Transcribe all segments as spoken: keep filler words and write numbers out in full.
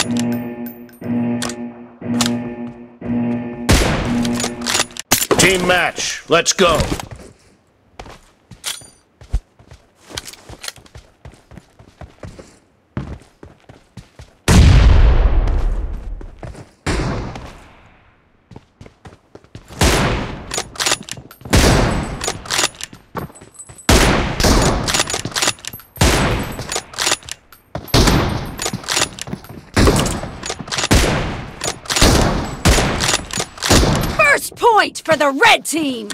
Team match, let's go. Point for the red team!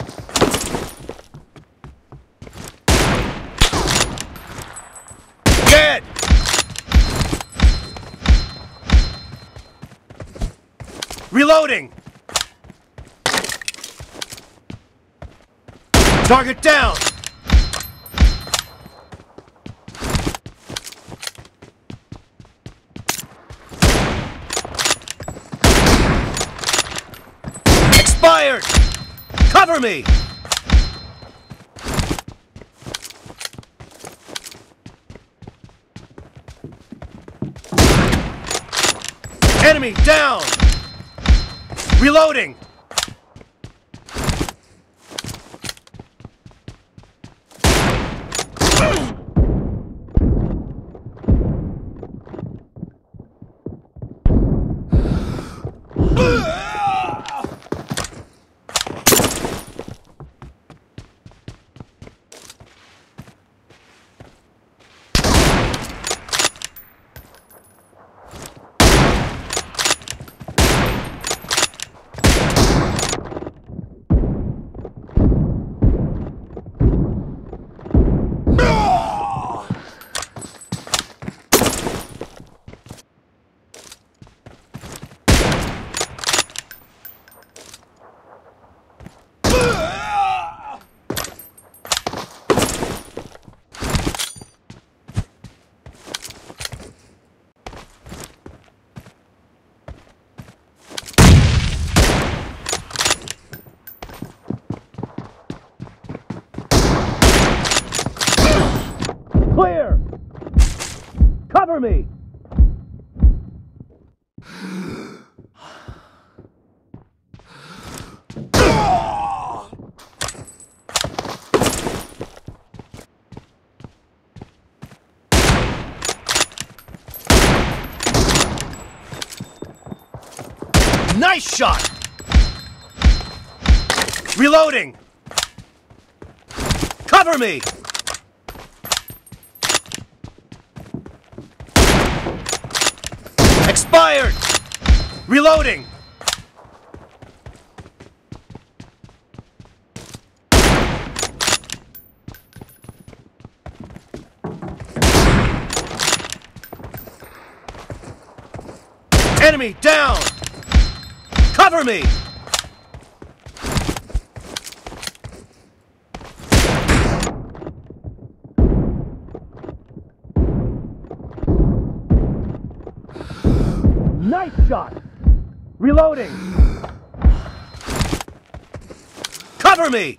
Dead! Reloading! Target down! Expired! Cover me! Enemy down! Reloading! Clear! Cover me! Nice shot! Reloading! Cover me! Expired! Reloading! Enemy down! Cover me! Nice shot! Reloading! Cover me!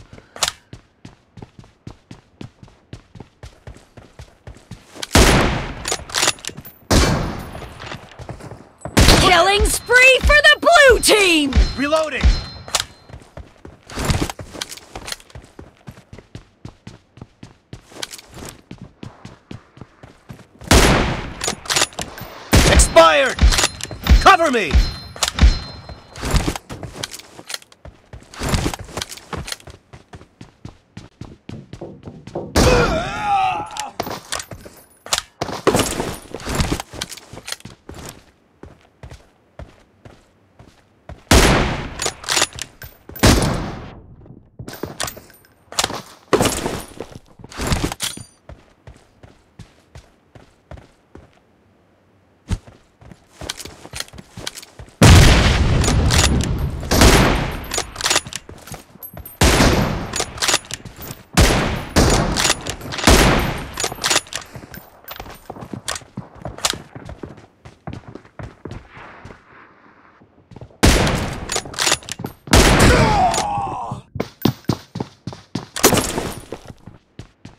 Killing spree for the blue team! Reloading! Expired! Cover me!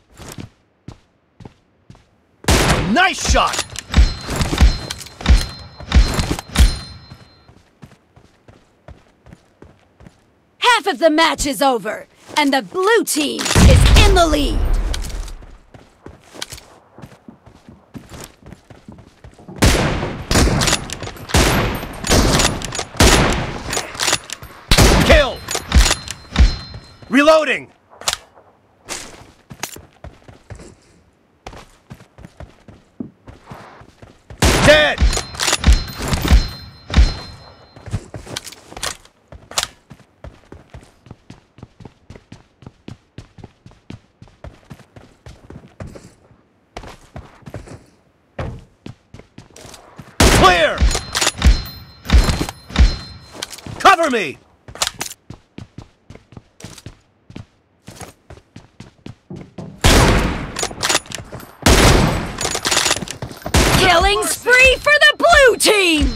Nice shot! of the match is over, and the blue team is in the lead. Kill! Reloading! Dead! Clear! Cover me! Killing spree for the blue team!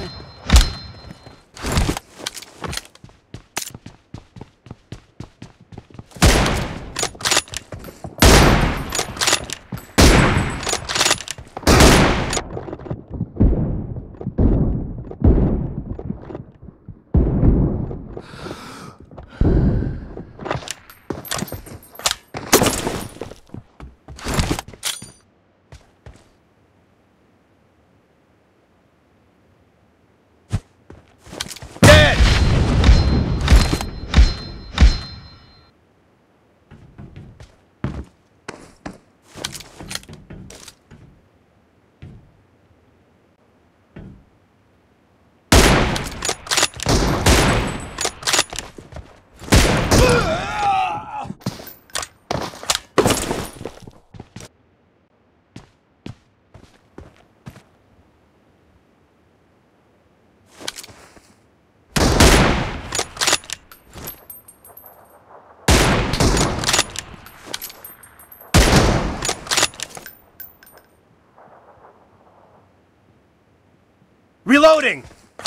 Reloading!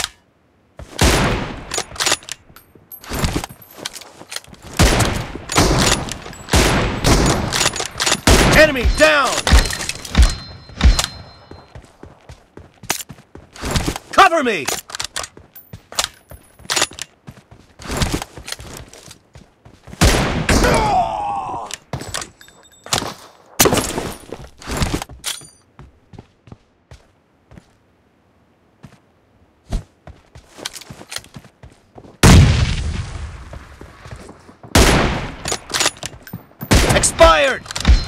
Enemy down! Cover me! Expired!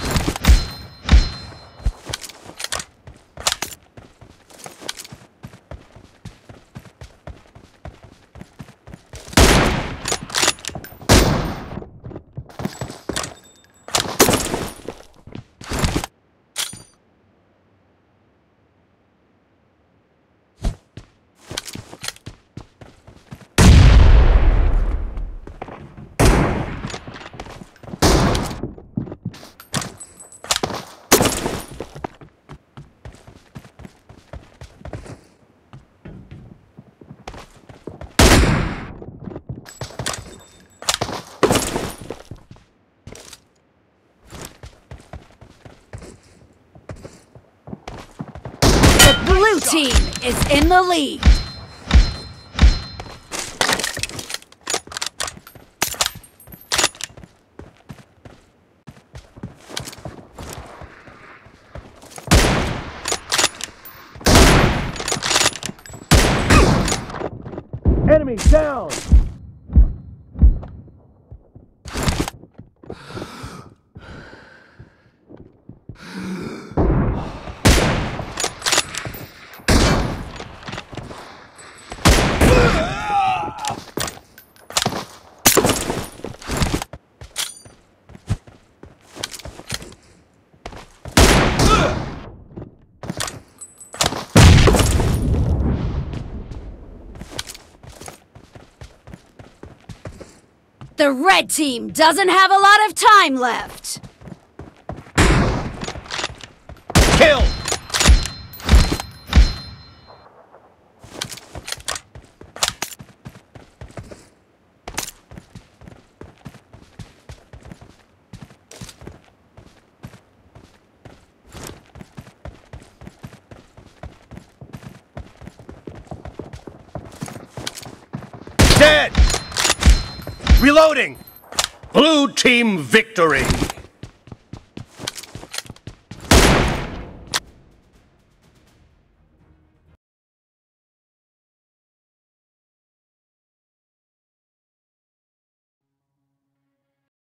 Blue team is in the lead. Enemy down! The red team doesn't have a lot of time left. Kill! Dead! Reloading! Blue team victory!